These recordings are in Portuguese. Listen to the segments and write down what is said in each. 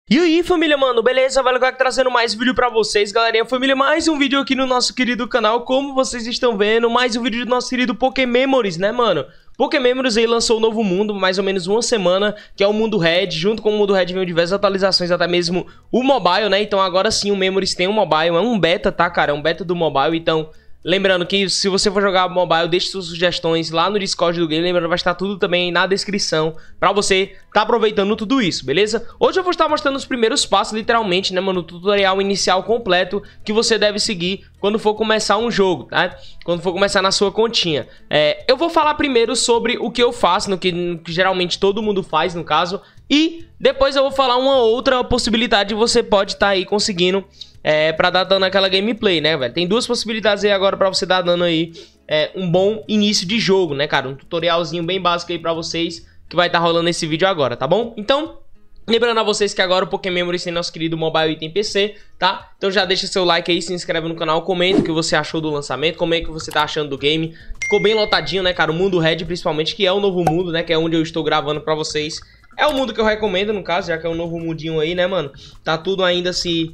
E aí, família, mano, beleza? Valeu, aqui trazendo mais vídeo pra vocês, galerinha. Família, mais um vídeo aqui no nosso querido canal. Como vocês estão vendo, mais um vídeo do nosso querido Pokémemories, né, mano? Pokémemories aí lançou um novo mundo, mais ou menos uma semana, que é o mundo Red. Junto com o mundo Red veio diversas atualizações, até mesmo o mobile, né? Então agora sim o Memories tem um mobile, é um beta, tá, cara? É um beta do mobile, então... Lembrando que se você for jogar mobile, deixe suas sugestões lá no Discord do game. Lembrando, vai estar tudo também na descrição pra você tá aproveitando tudo isso, beleza? Hoje eu vou estar mostrando os primeiros passos, literalmente, né, mano? O tutorial inicial completo que você deve seguir quando for começar um jogo, tá? Quando for começar na sua continha. Eu vou falar primeiro sobre o que eu faço, no que geralmente todo mundo faz, no caso. E depois eu vou falar uma outra possibilidade que você pode estar aí conseguindo pra dar dano naquela gameplay, né, velho? Tem duas possibilidades aí agora pra você dar dano aí um bom início de jogo, né, cara? Um tutorialzinho bem básico aí pra vocês que vai estar rolando nesse vídeo agora, tá bom? Então, lembrando a vocês que agora o Pokémemories tem nosso querido Mobile Item PC, tá? Então já deixa seu like aí, se inscreve no canal, comenta o que você achou do lançamento, comenta o que você tá achando do game. Ficou bem lotadinho, né, cara? O mundo Red, principalmente, que é o novo mundo, né? Que é onde eu estou gravando pra vocês. É o mundo que eu recomendo, no caso, já que é um novo mundinho aí, né, mano? Tá tudo ainda se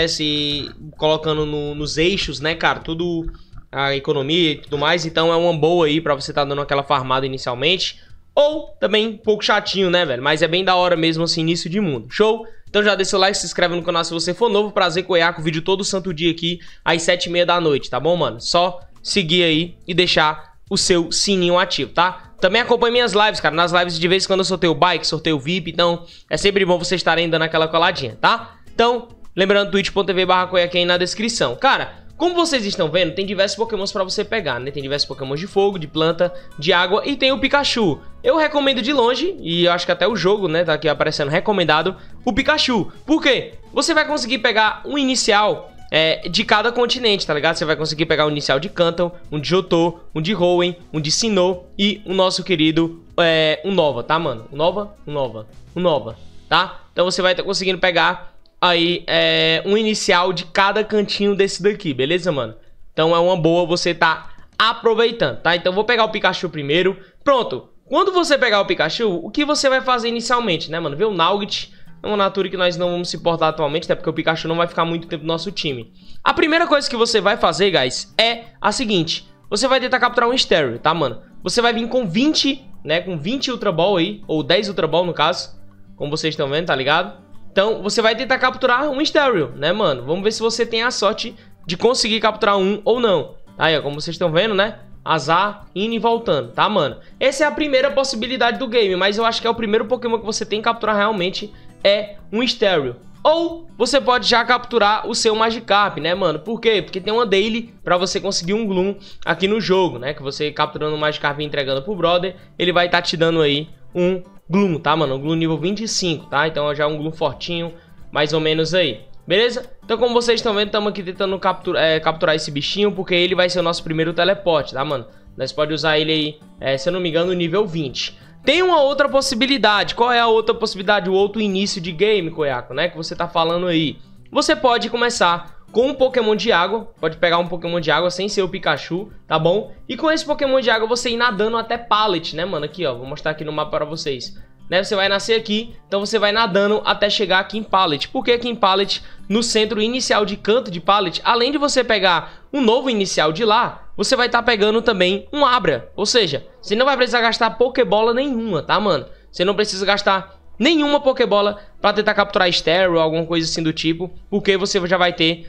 colocando nos eixos, né, cara? Tudo a economia e tudo mais. Então é uma boa aí pra você tá dando aquela farmada inicialmente. Ou também um pouco chatinho, né, velho? Mas é bem da hora mesmo, assim, início de mundo. Show? Então já deixa o like, se inscreve no canal se você for novo. Prazer com o vídeo todo santo dia aqui, às 7h30 da noite, tá bom, mano? Só seguir aí e deixar o seu sininho ativo, tá? Também acompanhe minhas lives, cara. Nas lives de vez em quando eu sorteio bike, sorteio VIP. Então é sempre bom vocês estarem dando aquela coladinha, tá? Então, lembrando, twitch.tv/coiaquém aí na descrição. Cara, como vocês estão vendo, tem diversos pokémons pra você pegar, né? Tem diversos pokémons de fogo, de planta, de água e tem o Pikachu. Eu recomendo de longe, e eu acho que até o jogo, né, tá aqui aparecendo recomendado, o Pikachu. Por quê? Você vai conseguir pegar um inicial de cada continente, tá ligado? Você vai conseguir pegar um inicial de Kanto, um de Johto, um de Hoenn, um de Sinnoh e o nosso querido Unova, tá, mano? Unova, tá? Então você vai estar conseguindo pegar aí um inicial de cada cantinho desse daqui, beleza, mano? Então é uma boa você tá aproveitando, tá? Então eu vou pegar o Pikachu primeiro. Pronto, quando você pegar o Pikachu, o que você vai fazer inicialmente, né, mano? Vê o Nugget, é uma natura que nós não vamos se importar atualmente, até porque o Pikachu não vai ficar muito tempo no nosso time. A primeira coisa que você vai fazer, guys, é a seguinte. Você vai tentar capturar um Stereo, tá, mano? Você vai vir com 20, né, com 20 Ultra Ball aí, ou 10 Ultra Ball no caso, como vocês estão vendo, tá ligado? Então, você vai tentar capturar um Stereo, né, mano? Vamos ver se você tem a sorte de conseguir capturar um ou não. Aí, ó, como vocês estão vendo, né? Azar, indo e voltando, tá, mano? Essa é a primeira possibilidade do game, mas eu acho que é o primeiro Pokémon que você tem que capturar realmente é um Stereo. Ou você pode já capturar o seu Magikarp, né, mano? Por quê? Porque tem uma daily pra você conseguir um Gloom aqui no jogo, né? Que você capturando o Magikarp e entregando pro brother, ele vai estar te dando aí um Gloom, tá, mano? Um Gloom nível 25, tá? Então já é um Gloom fortinho, mais ou menos aí. Beleza? Então como vocês estão vendo, estamos aqui tentando capturar esse bichinho, porque ele vai ser o nosso primeiro teleporte, tá, mano? Nós podemos usar ele aí, se eu não me engano, no nível 20. Tem uma outra possibilidade. Qual é a outra possibilidade? O outro início de game, Coiaco, né? Que você tá falando aí. Você pode começar com um Pokémon de água. Pode pegar um Pokémon de água sem ser o Pikachu, tá bom? E com esse Pokémon de água você ir nadando até Pallet, né, mano? Aqui, ó. Vou mostrar aqui no mapa pra vocês. Né? Você vai nascer aqui, então você vai nadando até chegar aqui em Pallet. Porque aqui em Pallet, no centro inicial de canto de Pallet, além de você pegar um novo inicial de lá, você vai estar pegando também um Abra. Ou seja, você não vai precisar gastar Pokébola nenhuma, tá, mano? Você não precisa gastar nenhuma Pokébola pra tentar capturar Stereo ou alguma coisa assim do tipo, porque você já vai ter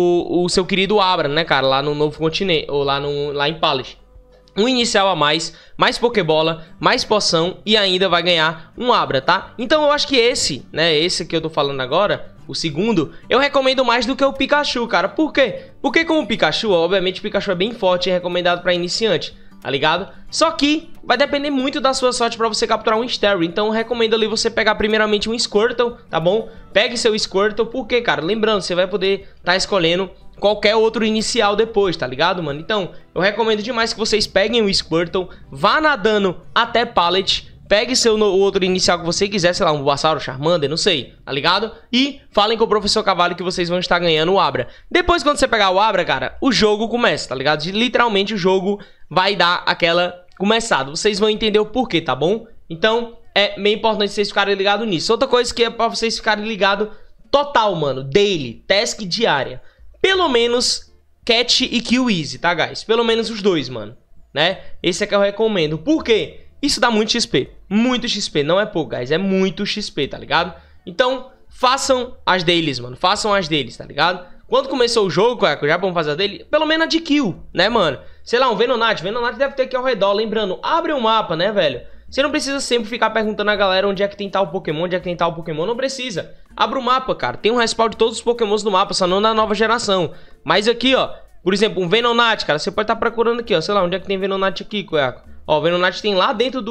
o seu querido Abra, né, cara? Lá no novo continente, ou lá em Pallet. Um inicial a mais Pokébola, mais poção e ainda vai ganhar um Abra, tá? Então eu acho que esse que eu tô falando agora, o segundo, eu recomendo mais do que o Pikachu, cara. Por quê? Porque com o Pikachu, obviamente o Pikachu é bem forte e é recomendado pra iniciante, tá ligado? Só que vai depender muito da sua sorte pra você capturar um Stereo. Então eu recomendo ali você pegar primeiramente um Squirtle, tá bom? Pegue seu Squirtle, porque, cara, lembrando, você vai poder tá escolhendo qualquer outro inicial depois, tá ligado, mano? Então, eu recomendo demais que vocês peguem o Squirtle, vá nadando até Pallet, pegue seu outro inicial que você quiser, sei lá, um Bulbasaur, Charmander, não sei, tá ligado? E falem com o Professor Cavalho que vocês vão estar ganhando o Abra. Depois, quando você pegar o Abra, cara, o jogo começa, tá ligado? Literalmente, o jogo vai dar aquela começada. Vocês vão entender o porquê, tá bom? Então, é bem importante vocês ficarem ligados nisso. Outra coisa que é pra vocês ficarem ligados total, mano. Daily, task diária. Pelo menos catch e kill easy, tá, guys? Pelo menos os dois, mano. Né? Esse é que eu recomendo. Por quê? Isso dá muito XP. Muito XP. Não é pouco, guys. É muito XP, tá ligado? Então, façam as dailies, mano. Façam as dailies, tá ligado? Quando começou o jogo, já vamos fazer a dele, pelo menos a de kill, né, mano? Sei lá, um Venonat. Venonat deve ter aqui ao redor. Lembrando, abre um mapa, né, velho? Você não precisa sempre ficar perguntando a galera onde é que tem tal Pokémon, onde é que tem tal Pokémon. Não precisa. Abre o mapa, cara. Tem um respawn de todos os Pokémons do mapa, só não da nova geração. Mas aqui, ó, por exemplo, um Venonat, cara, você pode estar procurando aqui, ó. Sei lá, onde é que tem Venonat aqui, Cueco? Ó, o Venonat tem lá dentro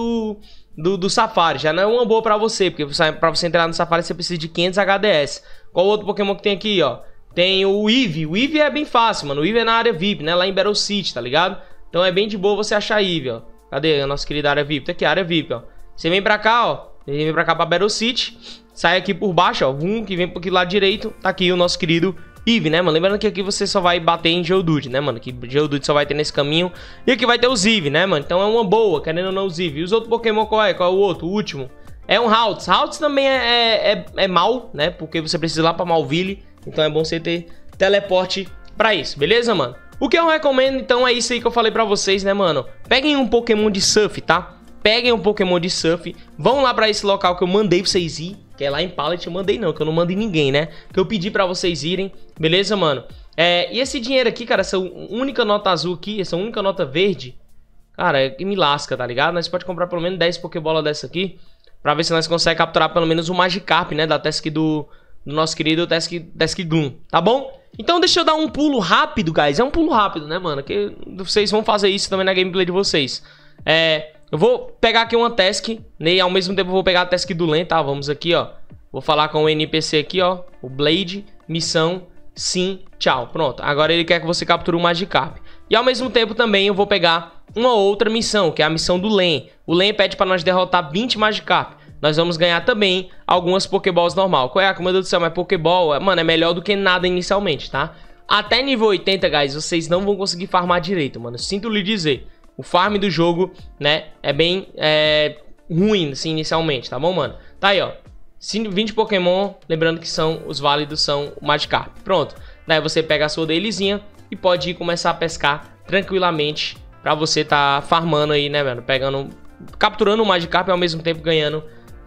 do Safari. Já não é uma boa pra você, porque pra você entrar no Safari você precisa de 500 HDS. Qual outro Pokémon que tem aqui, ó? Tem o Eevee. O Eevee é bem fácil, mano. O Eevee é na área VIP, né? Lá em Battle City, tá ligado? Então é bem de boa você achar Eevee, ó. Cadê a nossa querida área VIP? Tá aqui, a área VIP, ó. Você vem pra cá, ó. Você vem pra cá pra Battle City. Sai aqui por baixo, ó. Que vem pro lado direito. Tá aqui o nosso querido Eevee, né, mano? Lembrando que aqui você só vai bater em Geodude, né, mano? Que Geodude só vai ter nesse caminho. E aqui vai ter os Eevee, né, mano? Então é uma boa, querendo ou não, os Eevee. E os outros Pokémon, qual é? Qual é o outro? O último? É um Haltz. Haltz também é mal, né? Porque você precisa ir lá pra Malville. Então é bom você ter teleporte pra isso, beleza, mano? O que eu recomendo, então, é isso aí que eu falei pra vocês, né, mano? Peguem um Pokémon de surf, tá? Peguem um Pokémon de surf. Vão lá pra esse local que eu mandei pra vocês ir. Que é lá em Pallet. Eu mandei não, que eu não mandei ninguém, né? Que eu pedi pra vocês irem. Beleza, mano? E esse dinheiro aqui, cara, essa única nota azul aqui, essa única nota verde, cara, me lasca, tá ligado? Nós pode comprar pelo menos 10 Pokébola dessa aqui. Pra ver se nós conseguimos capturar pelo menos o Magikarp, né? Da task do nosso querido Task Gloom, tá bom? Então deixa eu dar um pulo rápido, guys. É um pulo rápido, né, mano? Que vocês vão fazer isso também na gameplay de vocês. Eu vou pegar aqui uma task, né? E ao mesmo tempo eu vou pegar a task do Len, tá? Vamos aqui, ó. Vou falar com o NPC aqui, ó. O Blade, missão, sim, tchau. Pronto. Agora ele quer que você capture o Magikarp. E ao mesmo tempo também eu vou pegar uma outra missão, que é a missão do Len. O Len pede pra nós derrotar 20 Magikarp. Nós vamos ganhar também algumas Pokéballs normal. Qual é? Meu Deus do céu, mas Pokéball, mano, é melhor do que nada inicialmente, tá? Até nível 80, guys, vocês não vão conseguir farmar direito, mano. Sinto lhe dizer. O farm do jogo, né, é bem ruim, assim, inicialmente, tá bom, mano? Tá aí, ó. 20 Pokémon, lembrando que são os válidos, são o Magikarp. Pronto. Daí você pega a sua dailyzinha e pode ir começar a pescar tranquilamente pra você tá farmando aí, né, mano? Capturando o Magikarp e ao mesmo tempo ganhando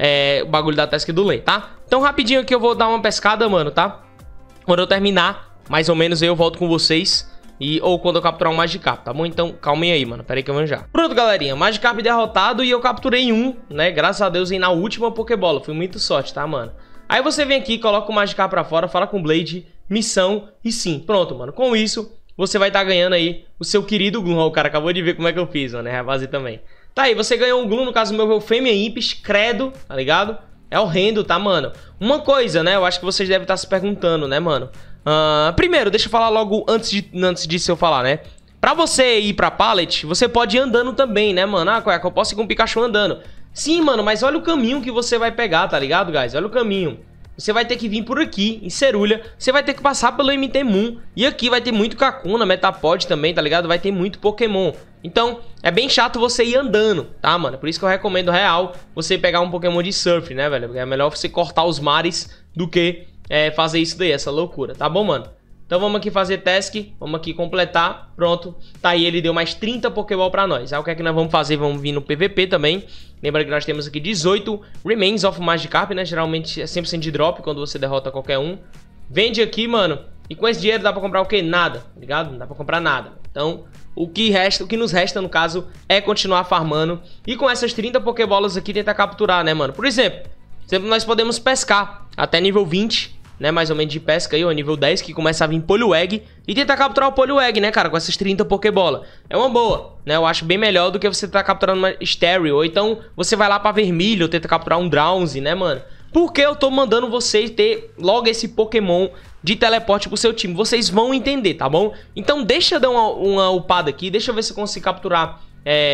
o bagulho da task do Len, tá? Então rapidinho aqui eu vou dar uma pescada, mano, tá? Quando eu terminar, mais ou menos, eu volto com vocês. Ou quando eu capturar um Magikarp, tá bom? Então calmem aí, mano, pera aí que eu vou já. Pronto, galerinha, Magikarp derrotado e eu capturei um, né? Graças a Deus, aí na última Pokébola. Foi muito sorte, tá, mano? Aí você vem aqui, coloca o Magikarp pra fora, fala com o Blade, missão e sim. Pronto, mano, com isso você vai estar ganhando aí o seu querido Gloom. O cara acabou de ver como é que eu fiz, mano, vai fazer também. Tá aí, você ganhou um Gloom, no caso meu Eufemia Imps, credo, tá ligado? É horrendo, tá, mano? Uma coisa, né, eu acho que vocês devem estar se perguntando, né, mano? Primeiro, deixa eu falar logo antes disso eu falar, né? Pra você ir pra Pallet, você pode ir andando também, né, mano? Ah, eu posso ir com o Pikachu andando. Sim, mano, mas olha o caminho que você vai pegar, tá ligado, guys? Olha o caminho. Você vai ter que vir por aqui, em Cerulha. Você vai ter que passar pelo MT Moon. E aqui vai ter muito Kakuna, Metapod também, tá ligado? Vai ter muito Pokémon. Então, é bem chato você ir andando, tá, mano? Por isso que eu recomendo real você pegar um Pokémon de Surf, né, velho? É melhor você cortar os mares do que fazer isso daí, essa loucura, tá bom, mano? Então vamos aqui fazer task, vamos aqui completar, pronto. Tá aí, ele deu mais 30 Pokéball pra nós. Aí o que é que nós vamos fazer? Vamos vir no PVP também. Lembra que nós temos aqui 18 Remains of Magikarp, né? Geralmente é 100% de drop quando você derrota qualquer um. Vende aqui, mano. E com esse dinheiro dá pra comprar o quê? Nada, tá ligado? Não dá pra comprar nada. Então, o que nos resta, no caso, é continuar farmando. E com essas 30 Pokébolas aqui, tentar capturar, né, mano? Por exemplo, nós podemos pescar até nível 20, né, mais ou menos de pesca aí, ó, nível 10, que começa a vir Poliwag, e tentar capturar o Poliwag, né, cara, com essas 30 Pokébola. É uma boa, né, eu acho bem melhor do que você tá capturando uma Stereo, ou então você vai lá pra Vermilho, tenta capturar um Drowsy, né, mano. Porque eu tô mandando vocês ter logo esse Pokémon de teleporte pro seu time, vocês vão entender, tá bom? Então deixa eu dar uma upada aqui, deixa eu ver se eu consigo capturar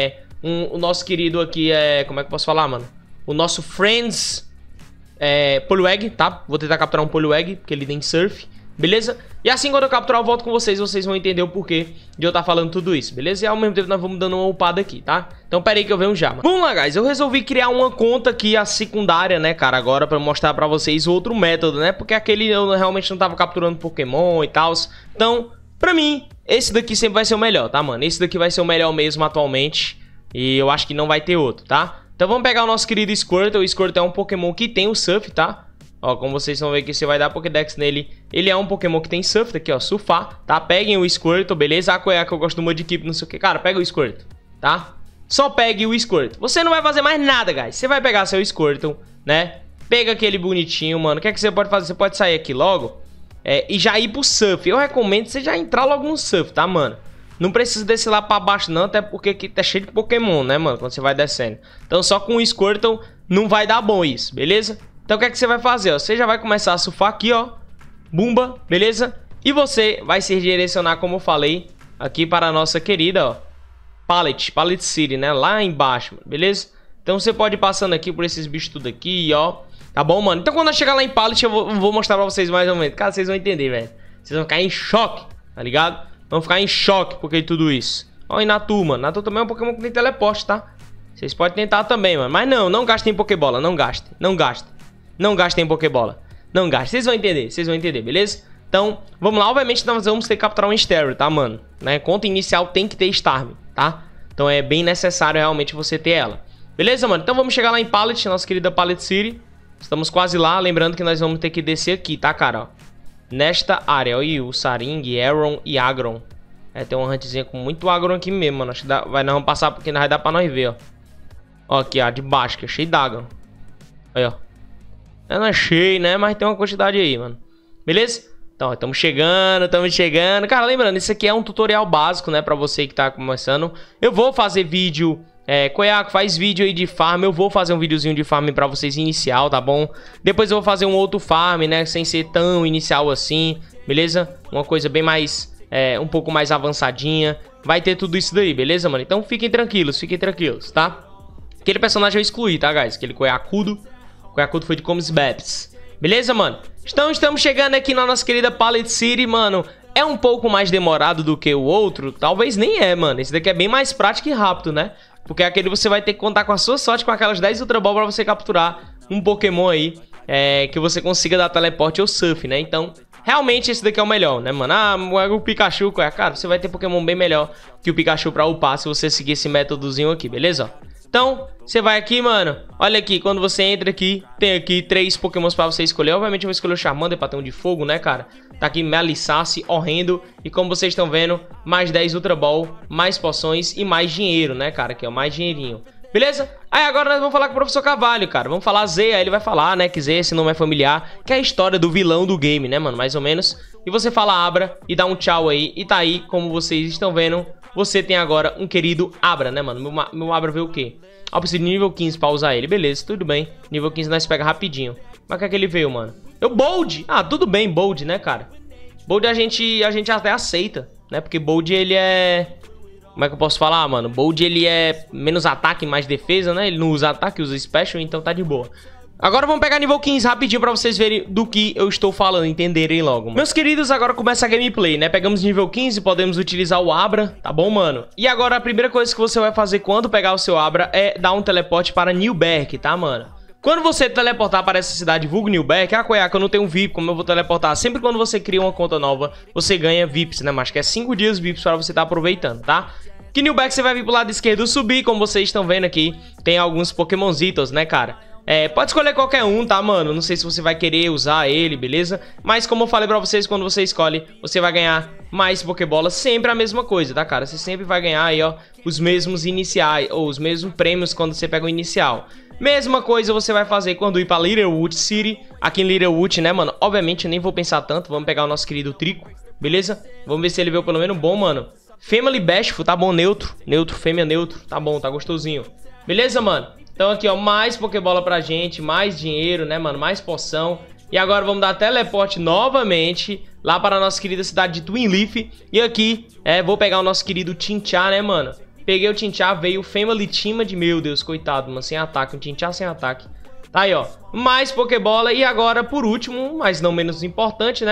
o nosso querido aqui, como é que eu posso falar, mano? O nosso Friends... Poliwag, tá? Vou tentar capturar um Poliwag, porque ele tem Surf. beleza? E assim quando eu capturar eu volto com vocês, vocês vão entender o porquê de eu estar falando tudo isso, beleza? E ao mesmo tempo nós vamos dando uma upada aqui, tá? Então pera aí que eu venho já, mano. Vamos lá, guys, eu resolvi criar uma conta aqui, a secundária, né, cara, agora pra mostrar pra vocês outro método, né? Porque aquele eu realmente não tava capturando Pokémon e tal. Então, pra mim, esse daqui sempre vai ser o melhor, tá, mano? Esse daqui vai ser o melhor mesmo atualmente. E eu acho que não vai ter outro, tá? Então vamos pegar o nosso querido Squirtle. O Squirtle é um Pokémon que tem o Surf, tá? Ó, como vocês vão ver que você vai dar Pokédex nele. Ele é um Pokémon que tem Surf, aqui ó, surfar, tá? Peguem o Squirtle, beleza? A Coiaca eu gosto do Mudkip, não sei o que. Cara, pega o Squirtle, tá? Só pegue o Squirtle. Você não vai fazer mais nada, guys. Você vai pegar seu Squirtle, né? Pega aquele bonitinho, mano. O que é que você pode fazer? Você pode sair aqui logo e já ir pro Surf. Eu recomendo você já entrar logo no Surf, tá, mano? Não precisa descer lá pra baixo não, até porque aqui tá cheio de Pokémon, né, mano? Quando você vai descendo. Então só com o Squirtle não vai dar bom isso, beleza? Então o que é que você vai fazer, ó? Você já vai começar a surfar aqui, ó. Bumba, beleza? E você vai se direcionar, como eu falei, aqui para a nossa querida, ó, Pallet City, né? Lá embaixo, mano, beleza? Então você pode ir passando aqui por esses bichos tudo aqui, ó. Tá bom, mano? Então quando eu chegar lá em Pallet, eu vou mostrar pra vocês mais ou menos. Cara, vocês vão entender, velho. Vocês vão ficar em choque, tá ligado? Vão ficar em choque porque tudo isso. Ó, e Natu, mano. Natu também é um Pokémon que tem teleporte, tá? Vocês podem tentar também, mano. Mas não gastem Pokébola. Não gastem. Não gastem. Não gastem Pokébola. Não gastem. Vocês vão entender, beleza? Então, vamos lá. Obviamente, nós vamos ter que capturar um Staryu, tá, mano? Né? Conta inicial tem que ter Starmie, tá? Então, é bem necessário realmente você ter ela. Beleza, mano? Então, vamos chegar lá em Pallet, nossa querida Pallet City. Estamos quase lá. Lembrando que nós vamos ter que descer aqui, tá, cara? Ó. Nesta área, olha o Saring, Aron e Agron. É, tem uma huntzinha com muito Agron aqui mesmo, mano. Acho que nós vamos passar porque não vai dar pra nós ver, ó. Ó, aqui, ó, de baixo, que é cheio d'Agron. Aí, ó. Não é cheio, né? Mas tem uma quantidade aí, mano. Beleza? Então, estamos chegando. Cara, lembrando, isso aqui é um tutorial básico, né? Pra você que tá começando. Eu vou fazer vídeo... Coiaco, faz vídeo aí de farm. Eu vou fazer um videozinho de farm pra vocês inicial, tá bom? Depois eu vou fazer um outro farm, né? Sem ser tão inicial assim, beleza? Uma coisa bem mais... um pouco mais avançadinha. Vai ter tudo isso daí, beleza, mano? Então fiquem tranquilos, tá? Aquele personagem eu excluí, tá, guys? Aquele Coiacudo. Coiacudo foi de Comsbaps. Beleza, mano? Então estamos chegando aqui na nossa querida Pallet City, mano. É um pouco mais demorado do que o outro. Talvez nem é, mano. Esse daqui é bem mais prático e rápido, né? Porque aquele você vai ter que contar com a sua sorte, com aquelas 10 Ultra Ball pra você capturar um Pokémon aí que você consiga dar teleporte ou surf, né? Então, realmente esse daqui é o melhor, né, mano? Ah, o Pikachu, cara, você vai ter Pokémon bem melhor que o Pikachu pra upar se você seguir esse métodozinho aqui, beleza? Então, você vai aqui, mano. Olha aqui, quando você entra aqui, tem aqui 3 Pokémons pra você escolher. Obviamente eu vou escolher o Charmander pra ter um de fogo, né, cara? Tá aqui Melissace, horrendo. E como vocês estão vendo, mais 10 Ultra Ball, mais poções e mais dinheiro, né, cara? Aqui, ó, mais dinheirinho. Beleza? Aí agora nós vamos falar com o Professor Carvalho, cara. Vamos falar Z, aí ele vai falar, né, que Z, esse nome é familiar, que é a história do vilão do game, né, mano? Mais ou menos. E você fala Abra e dá um tchau aí. E tá aí, como vocês estão vendo, você tem agora um querido Abra, né, mano? Meu Abra veio o quê? Ah, eu preciso de nível 15 pra usar ele. Beleza, tudo bem. Nível 15 nós pega rapidinho. Mas o que é que ele veio, mano? Eu Bold! Ah, tudo bem, Bold, né, cara? Bold a gente até aceita, né? Porque Bold, ele é... Como é que eu posso falar, mano? Bold, ele é menos ataque e mais defesa, né? Ele não usa ataque, usa special, então tá de boa. Agora vamos pegar nível 15 rapidinho pra vocês verem do que eu estou falando, entenderem logo, mano. Meus queridos, agora começa a gameplay, né? Pegamos nível 15, podemos utilizar o Abra, tá bom, mano? E agora a primeira coisa que você vai fazer quando pegar o seu Abra é dar um teleporte para Newberg, tá, mano? Quando você teleportar para essa cidade vulgo Newberg, Coiaca, eu não tenho VIP, como eu vou teleportar? Sempre quando você cria uma conta nova, você ganha VIPs, né? Mas que é 5 dias VIPs para você estar aproveitando, tá? Que Newberg você vai vir pro lado esquerdo subir, como vocês estão vendo aqui, tem alguns Pokémonzitos, né, cara? Pode escolher qualquer um, tá, mano? Não sei se você vai querer usar ele, beleza? Mas como eu falei pra vocês, quando você escolhe, você vai ganhar mais Pokébola. Sempre a mesma coisa, tá, cara? Você sempre vai ganhar aí, ó, os mesmos iniciais, ou os mesmos prêmios quando você pega o inicial. Mesma coisa você vai fazer quando ir pra Littlewood City. Aqui em Littlewood, né, mano? Obviamente eu nem vou pensar tanto. Vamos pegar o nosso querido Trico, beleza? Vamos ver se ele veio pelo menos bom, mano. Family Bashful, tá bom, neutro. Neutro, fêmea neutro, tá bom, tá gostosinho. Beleza, mano? Então aqui, ó, mais Pokébola pra gente, mais dinheiro, né, mano, mais poção. E agora vamos dar teleporte novamente lá para a nossa querida cidade de Twin Leaf. E aqui, vou pegar o nosso querido Chinchá, né, mano? Peguei o Chinchá, veio o Family Timid, meu Deus, coitado, mano, sem ataque, um Chinchá sem ataque. Tá aí, ó, mais Pokébola. E agora, por último, mas não menos importante, né,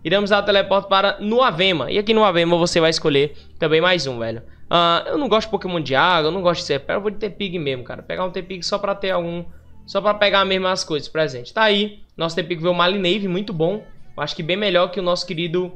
iremos dar o teleporte para Nuavema. E aqui no Nuavema você vai escolher também mais um, velho. Eu não gosto de Pokémon de água, eu não gosto de Serpent, eu vou de Tepig mesmo, cara. Pegar um Tepig só pra ter algum... Só pra pegar mesmo as coisas presentes. Tá aí, nosso Tepig veio o Malinave, muito bom. Eu acho que bem melhor que o nosso querido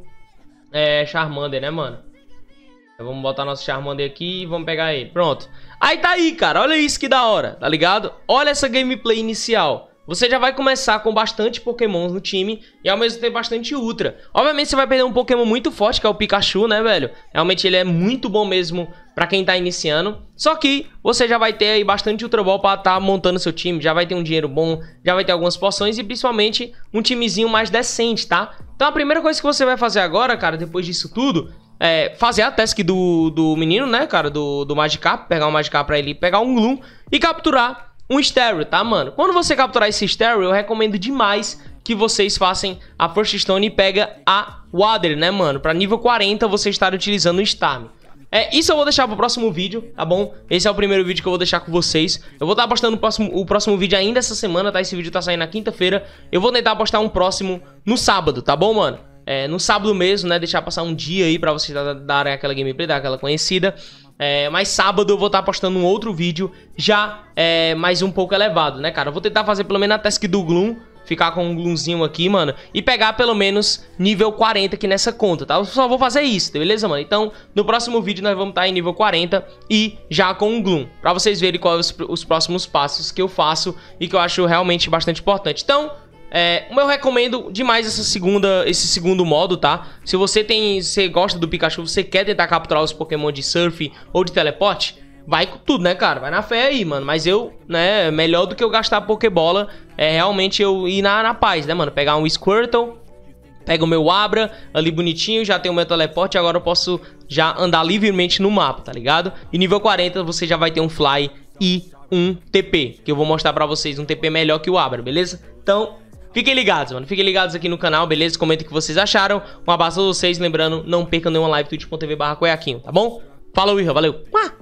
Charmander, né, mano? Então, vamos botar nosso Charmander aqui e vamos pegar ele. Pronto. Aí tá aí, cara. Olha isso que da hora, tá ligado? Olha essa gameplay inicial. Você já vai começar com bastante Pokémon no time e ao mesmo tempo bastante Ultra. Obviamente você vai perder um Pokémon muito forte, que é o Pikachu, né, velho? Realmente ele é muito bom mesmo pra quem tá iniciando. Só que você já vai ter aí bastante Ultra Ball pra tá montando seu time. Já vai ter um dinheiro bom, já vai ter algumas poções e principalmente um timezinho mais decente, tá? Então a primeira coisa que você vai fazer agora, cara, depois disso tudo... fazer a task do menino, né, cara, do Magikarp, pegar um Magikarp pra ele pegar um Gloom e capturar um Stereo, tá, mano? Quando você capturar esse Stereo, eu recomendo demais que vocês façam a First Stone e pega a Water, né, mano? Pra nível 40 você estar utilizando o Starmie. Isso eu vou deixar pro próximo vídeo, tá bom? Esse é o primeiro vídeo que eu vou deixar com vocês. Eu vou estar postando o próximo vídeo ainda essa semana, tá? Esse vídeo tá saindo na quinta-feira. Eu vou tentar postar um próximo no sábado, tá bom, mano? No sábado mesmo, né? Deixar passar um dia aí pra vocês darem aquela gameplay, dar aquela conhecida. Mas sábado eu vou estar postando um outro vídeo já mais um pouco elevado, né, cara? Eu vou tentar fazer pelo menos a task do Gloom, ficar com um Gloomzinho aqui, mano, e pegar pelo menos nível 40 aqui nessa conta, tá? Eu só vou fazer isso, beleza, mano? Então, no próximo vídeo nós vamos estar em nível 40 e já com um Gloom, pra vocês verem quais os próximos passos que eu faço e que eu acho realmente bastante importante. Então... eu recomendo demais esse segundo modo, tá? Se você gosta do Pikachu, você quer tentar capturar os Pokémon de Surf ou de Teleporte, vai com tudo, né, cara? Vai na fé aí, mano. Mas melhor do que eu gastar Pokébola, realmente eu ir na paz, né, mano? Pegar um Squirtle, pego o meu Abra ali bonitinho, já tenho o meu Teleporte, agora eu posso já andar livremente no mapa, tá ligado? E nível 40 você já vai ter um Fly e um TP, que eu vou mostrar pra vocês um TP melhor que o Abra, beleza? Então... fiquem ligados, mano. Fiquem ligados aqui no canal, beleza? Comentem o que vocês acharam. Um abraço a vocês. Lembrando, não percam nenhuma live twitch.tv/coiaquinho, tá bom? Falou, Irra. Valeu.